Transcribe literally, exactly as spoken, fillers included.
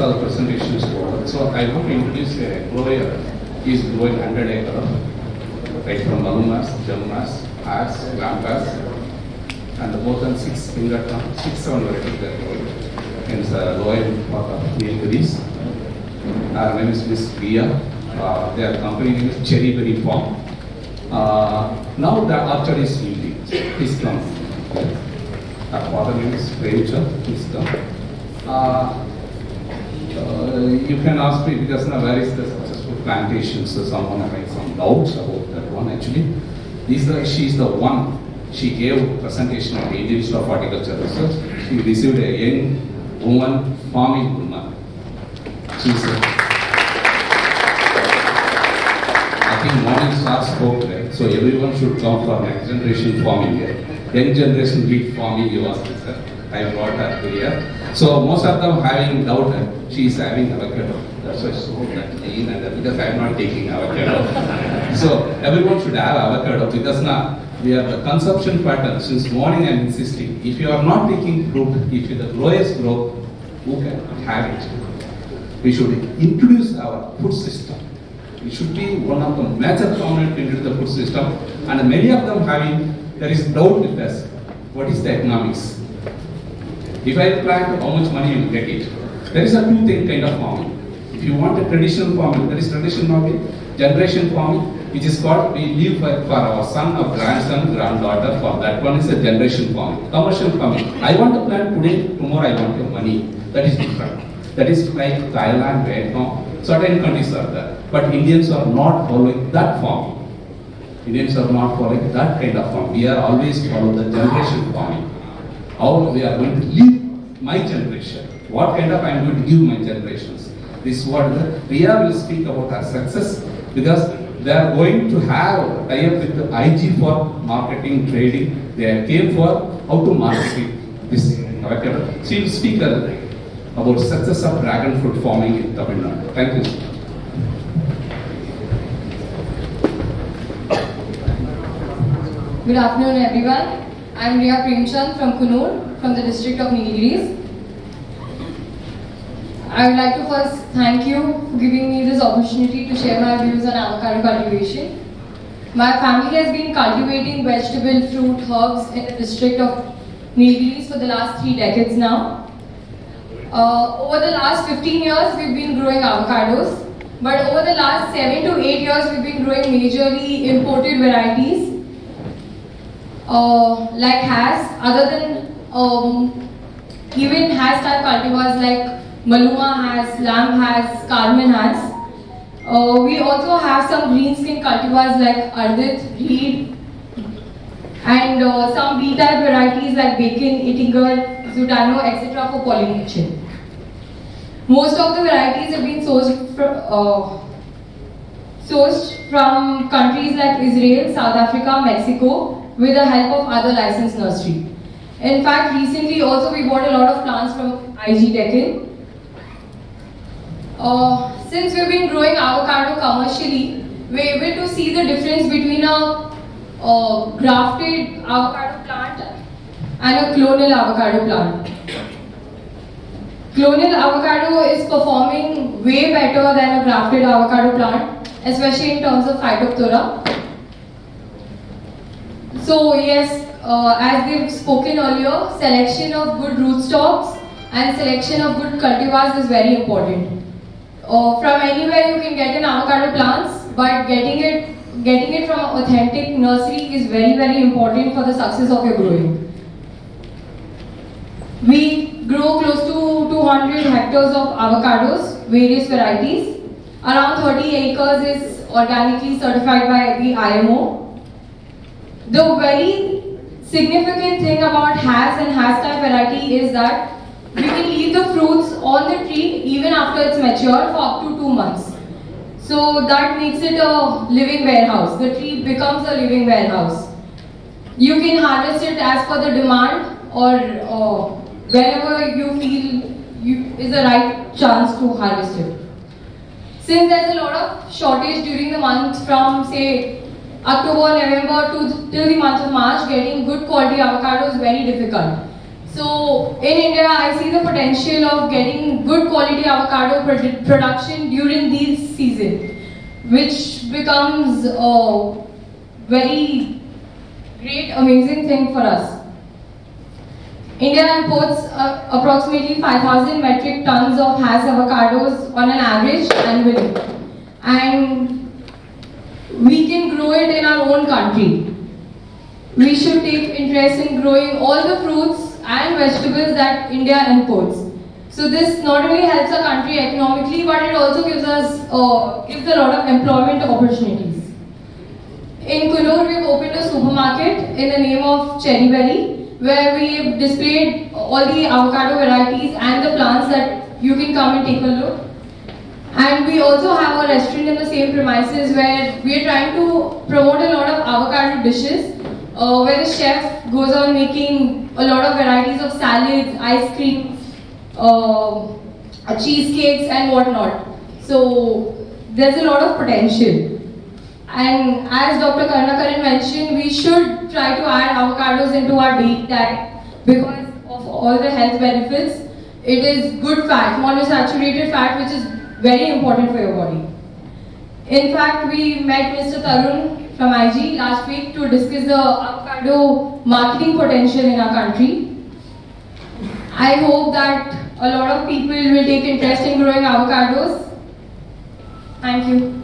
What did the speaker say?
all the presentations over. So I want to introduce a grower. He is growing one hundred acres, right from Malumas, Jammas, As, Lampas, and more than six finger, six, seven varieties they are growing. In the lower part of Nilgiris. Her name is Miss Ria. Uh, their company name is Cherry Berry Farm. Uh, now the orchard is yielding. Please come. Her father name is Rachel. Please come. Uh, uh, you can ask me because now where is the successful plantation? So someone has some doubts about that one actually. This the, she is the one. She gave a presentation at the Indian Institute of Horticulture Research. She received a young woman farming woman. She is a, I think morning star spoke, right? So everyone should come for next generation farming here. Young generation lead farming, you asked her. I brought her here. So most of them having doubt that she is having avocado. That's why so that lean and that because I am not taking avocado. So everyone should have avocado because now we have the consumption pattern. Since morning I am insisting. If you are not taking fruit, if you the lowest growth, who can have it? We should introduce our food system. It should be one of the major component into the food system. And many of them having, there is doubt with us. What is the economics? If I plant, how much money you will get it? There is a two thing kind of farming. If you want a traditional farming, there is traditional farming, generation farming, which is called, we live for, for our son or grandson, granddaughter, for that one is a generation farming. Commercial farming. I want to plant today, tomorrow I want your money. That is different. That is like Thailand, Vietnam, certain countries are there. But Indians are not following that farming. Indians are not following that kind of farming. We are always follow the generation farming. How we are going to leave my generation. What kind of I am going to give my generations. This is what the Ria will speak about her success because they are going to have tie-up with the I G for marketing, trading. They came for how to market this. Okay. She will speak about success of dragon fruit farming in Tamil Nadu. Thank you. Good afternoon, everyone. I am Ria Premchand from Kunur, from the district of Nilgiris. I would like to first thank you for giving me this opportunity to share my views on avocado cultivation. My family has been cultivating vegetable, fruit, herbs in the district of Nilgiris for the last three decades now. Uh, over the last fifteen years, we've been growing avocados, but over the last seven to eight years, we've been growing majorly imported varieties. Uh, like Has, other than um, even Has type cultivars like Maluma Has, Lamb Has, Carmen Has. Uh, we also have some green skin cultivars like Ardit, Reed, and uh, some B type varieties like Bacon, Ittinger, Zutano, et cetera for pollination. Most of the varieties have been sourced from, uh, sourced from countries like Israel, South Africa, Mexico, with the help of other licensed nursery. In fact, recently also we bought a lot of plants from I G Deccan. Uh, since we've been growing avocado commercially, we're able to see the difference between a uh, grafted avocado plant and a clonal avocado plant. Clonal avocado is performing way better than a grafted avocado plant, especially in terms of phytophthora. So yes, uh, as they've spoken earlier, selection of good rootstocks and selection of good cultivars is very important. Uh, from anywhere you can get an avocado plants, but getting it, getting it from an authentic nursery is very very important for the success of your growing. We grow close to two hundred hectares of avocados, various varieties. Around thirty acres is organically certified by the I M O. The very significant thing about Has and Has type variety is that we can leave the fruits on the tree even after it's mature for up to two months. So that makes it a living warehouse. The tree becomes a living warehouse. You can harvest it as per the demand or uh, whenever you feel you, is the right chance to harvest it. Since there's a lot of shortage during the month from say October, November to till the month of March, getting good quality avocado is very difficult. So in India, I see the potential of getting good quality avocado produ production during this season, which becomes a very great, amazing thing for us. India imports uh, approximately five thousand metric tons of Hass avocados on an average annually, and we can grow it in our own country. We should take interest in growing all the fruits and vegetables that India imports. So this not only helps our country economically, but it also gives us uh, gives a lot of employment opportunities. In Kunur, we have opened a supermarket in the name of Cherry Berry, where we have displayed all the avocado varieties and the plants that you can come and take a look. And we also have a restaurant in the same premises where we are trying to promote a lot of avocado dishes, uh, where the chef goes on making a lot of varieties of salads, ice cream, uh, cheesecakes and whatnot. So there's a lot of potential. And as Doctor Karnakaran mentioned, we should try to add avocados into our daily diet because of all the health benefits. It is good fat, monounsaturated fat, which is very important for your body. In fact, we met Mister Tarun from I G last week to discuss the avocado marketing potential in our country. I hope that a lot of people will take interest in growing avocados. Thank you.